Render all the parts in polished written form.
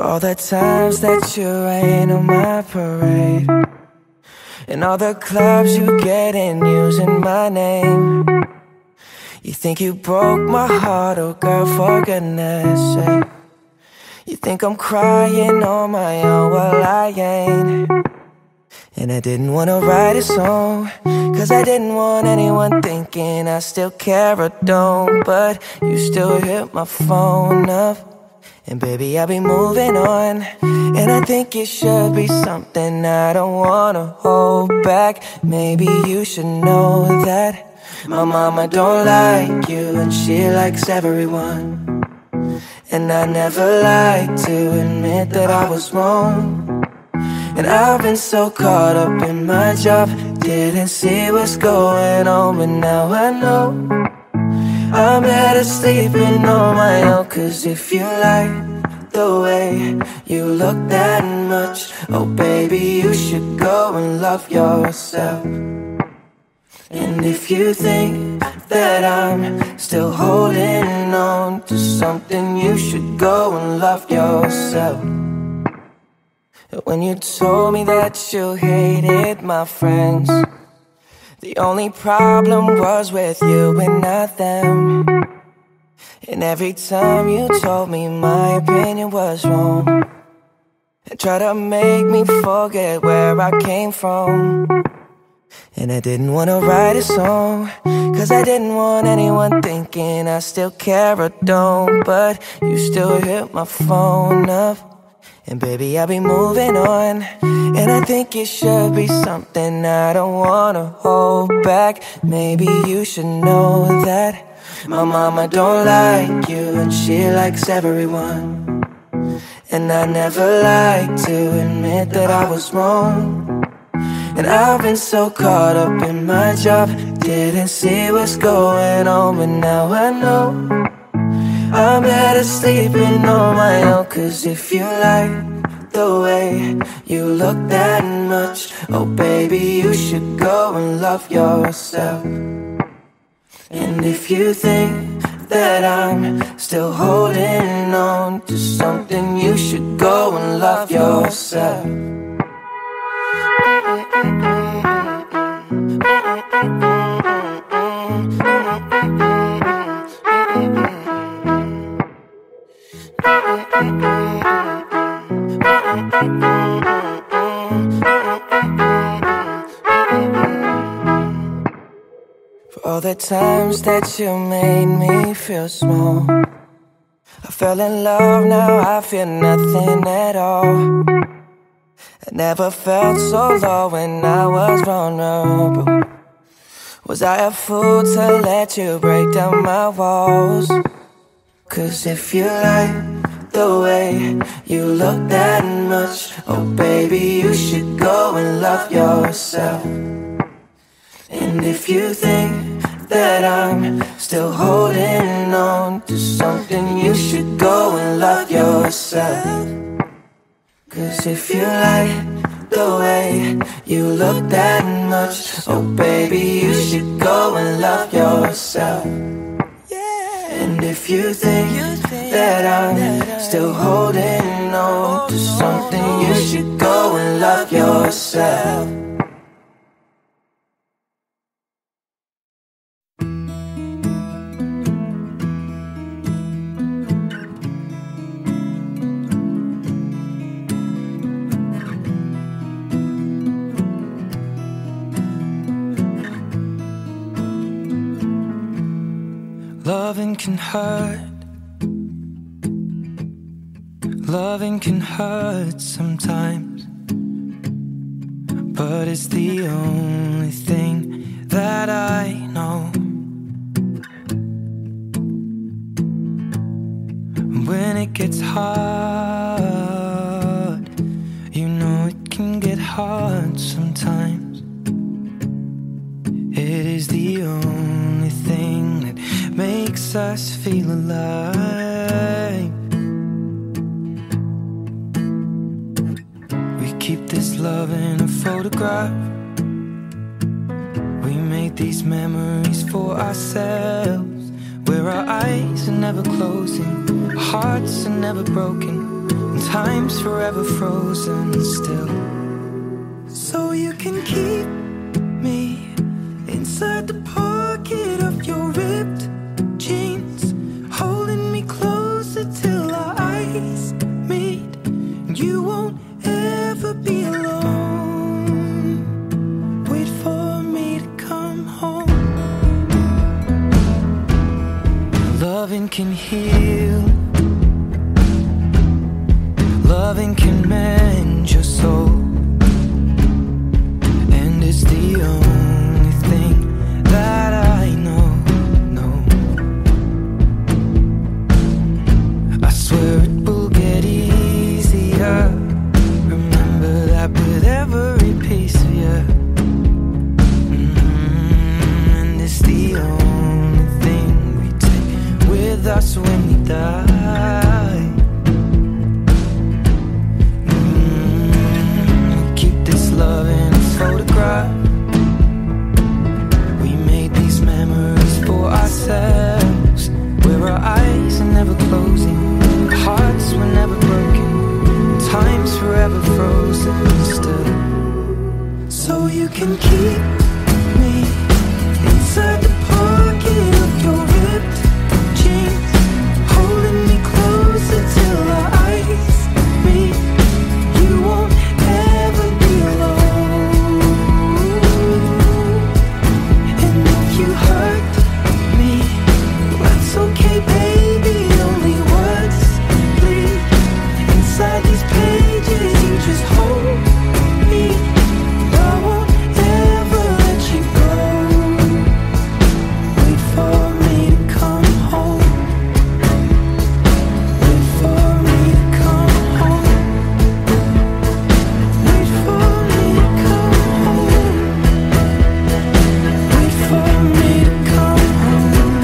all the times that you rain on my parade, and all the clubs you get in using my name. You think you broke my heart, oh girl, for goodness sake. You think I'm crying on my own, well I ain't. And I didn't wanna write a song, cause I didn't want anyone thinking I still care or don't. But you still hit my phone up, and baby I'll be moving on. And I think it should be something I don't wanna hold back. Maybe you should know that my mama don't like you, and she likes everyone. And I never like to admit that I was wrong. And I've been so caught up in my job, didn't see what's going on. But now I know I'm better sleeping on my own. Cause if you like the way you look that much, oh baby, you should go and love yourself. And if you think that I'm still holding on to something, you should go and love yourself. When you told me that you hated my friends, the only problem was with you and not them. And every time you told me my opinion was wrong, and tried to make me forget where I came from. And I didn't wanna write a song, cause I didn't want anyone thinking I still care or don't. But you still hit my phone up, and baby I'll be moving on. And I think it should be something I don't wanna hold back. Maybe you should know that my mama don't like you, and she likes everyone. And I never like to admit that I was wrong. And I've been so caught up in my job, didn't see what's going on. But now I know I'm better sleeping on my own. Cause if you like the way you look that much, oh baby, you should go and love yourself. And if you think that I'm still holding on to something, you should go and love yourself. For all the times that you made me feel small, I fell in love, now I feel nothing at all. I never felt so low when I was vulnerable. Was I a fool to let you break down my walls? Cause if you like the way you look that much, oh baby, you should go and love yourself. And if you think that I'm still holding on to something, you should go and love yourself. Cause if you like the way you look that much, oh baby, you should go and love yourself. And if you think that I'm still holding on to something, you should go and love yourself. Loving can hurt. Loving can hurt sometimes, but it's the only thing that I know. When it gets hard, you know it can get hard sometimes. It is the only thing that makes us feel alive. We keep this love in a photograph. We made these memories for ourselves. We're where our eyes are never closing, our hearts are never broken, and time's forever frozen still. So you can keep me inside the pocket of your ripped jeans, holding me closer till our eyes meet, and you won't ever be alone. Wait for me to come home. Loving can heal, loving can mend your soul, and it's the only thing that I know. I swear it will get easier. Remember that with every piece of you. And it's the only thing we take with us when we die. Keep this love in a photograph. We made these memories for ourselves, where our eyes are never closing, our hearts were never broken, time's forever frozen still. So you can keep me inside the pocket of your ripped jeans, holding me closer till our eyes meet. You won't ever be alone. And if you hurt me, that's okay, baby. Only words bleed inside these pages. You just hold me. I won't ever let you go. Wait for me to come home. Wait for me to come home. Wait for me to come home. Wait for me to come home.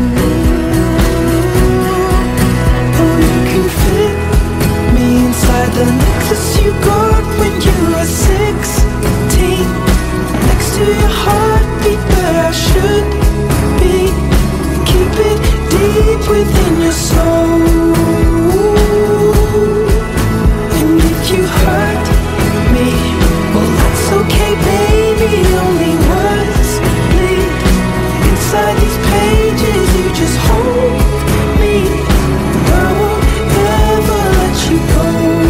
Oh, you can fit me inside the necklace you got when you were 16, next to your heartbeat where I should be. Keep it deep within your soul. And if you hurt me, well, that's okay, baby. Only words bleed inside these pages. You just hold me. I won't ever let you go.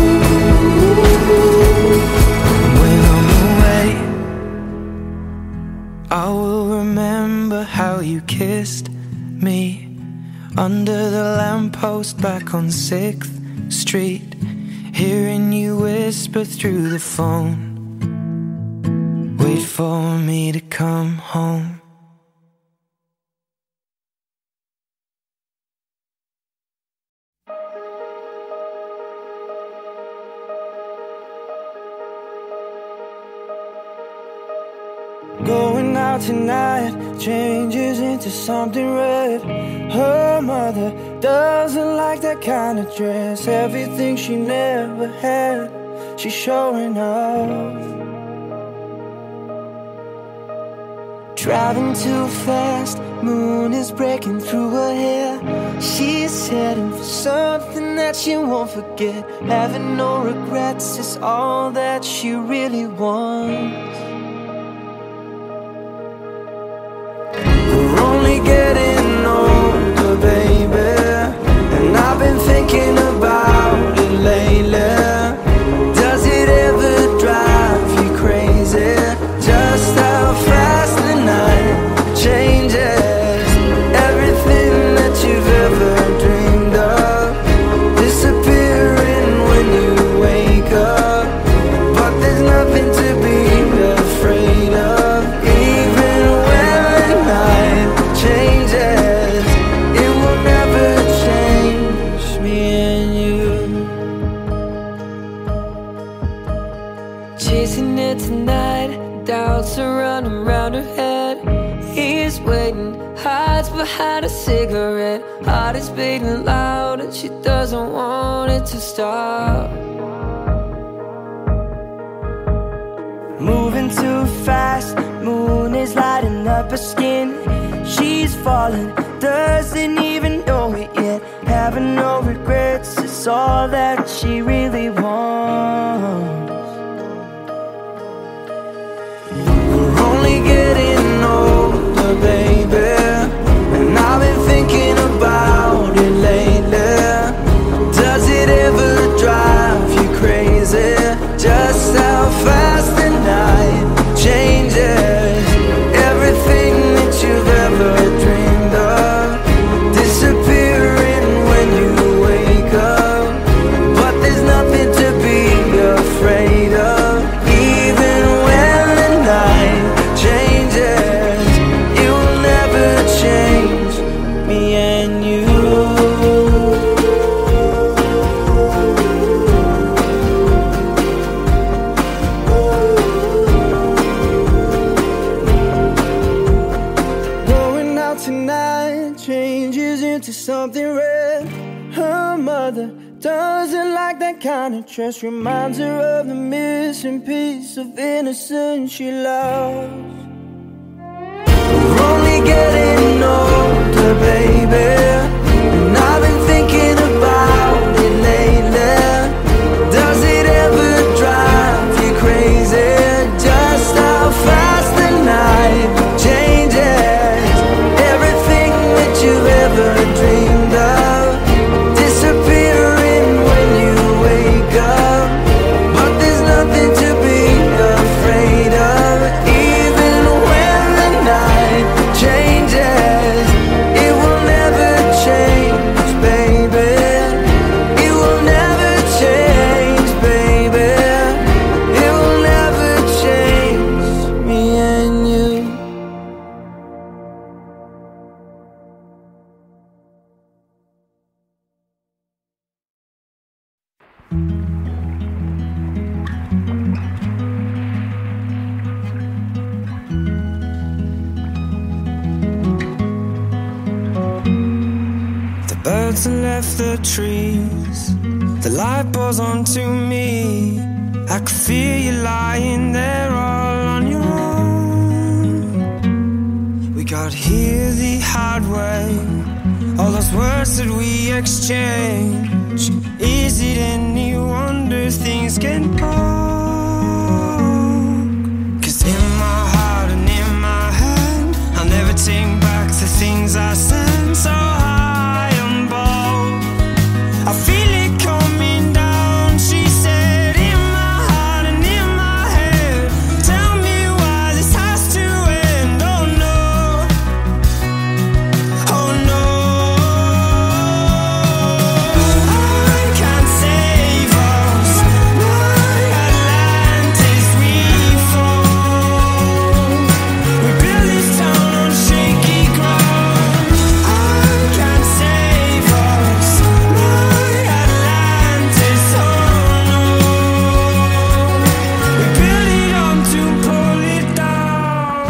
When I'm away, I will remember how you kissed me under the lamppost back on 6th Street, hearing you whisper through the phone, wait for me to come home. Going out tonight changes into something red. Her mother doesn't like that kind of dress. Everything she never had, she's showing off. Driving too fast, moon is breaking through her hair. She's heading for something that she won't forget. Having no regrets is all that she really wants. We're only getting older, baby, and I've been thinking about it lately. Does it ever drive you crazy, just how fast the night changes? Everything that you've ever dreamed of disappearing when you wake up. But there's nothing to be afraid of. Even when the night changes, it will never change me and you. Chasing it tonight, doubts are running round her head. He's waiting, hides behind a cigarette. Heart is beating loud and she doesn't want it to stop. Moving too fast, moon is lighting up her skin. She's is falling, doesn't even know it yet. Having no regrets is all that she really wants. We're only getting older, baby, and I've been thinking about it lately. Does it ever drive you crazy? Just how fast the night changes. Everything that you've ever dreamed of disappearing when you wake up. But there's nothing to be afraid of. Even when the night changes, it will never change me and you. Going out tonight changes into something red. Her mother doesn't like that kind of dress. Reminds her of the missing piece of innocence she loves. We're only getting older, baby, and I've been thinking about it lately. Does it ever drive you crazy? Just how fast the night changes. Everything that you've ever dreamed of disappearing when you wake up. But there's nothing to be afraid of. Even when the night changes, it will never change, baby. It will never change, baby. It will never change me and you. The birds have left the trees, the light pours onto me. I could feel you lying there all on your own. We got here the hard way, all those words that we exchange. Is it any wonder things can go? 'Cause in my heart and in my head, I'll never take back the things I said. So high and bold, I feel it coming down. She said, in my heart and in my head, tell me why this has to end. Oh no, oh no. I can't save us, my Atlantis we fall. We build this town on shaky ground. I can't save us, my Atlantis, oh no. We build it up to pull it down.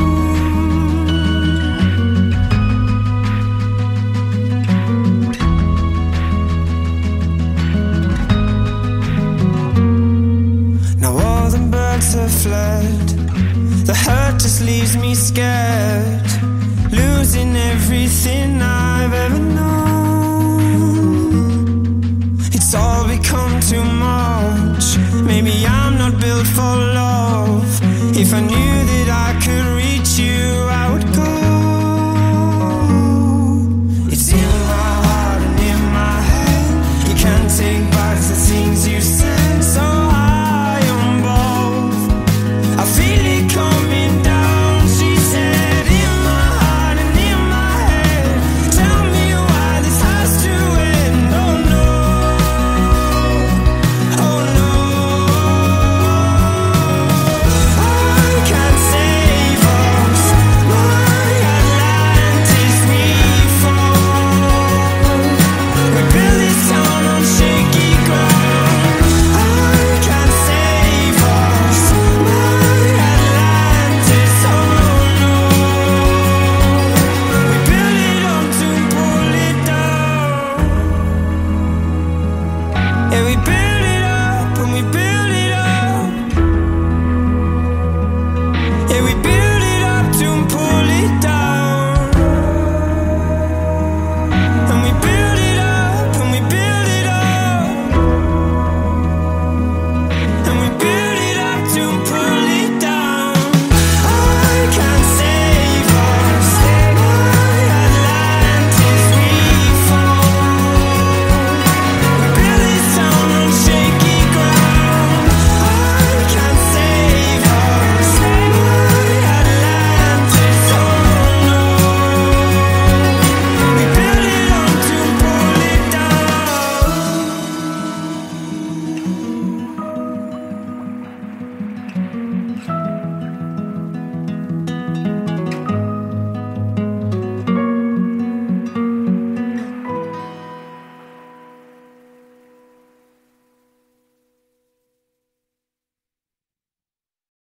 Now all the birds have fled, the hurt just leaves me scared, losing everything I've ever known. It's all become too much. Maybe I'm not built for love. If I knew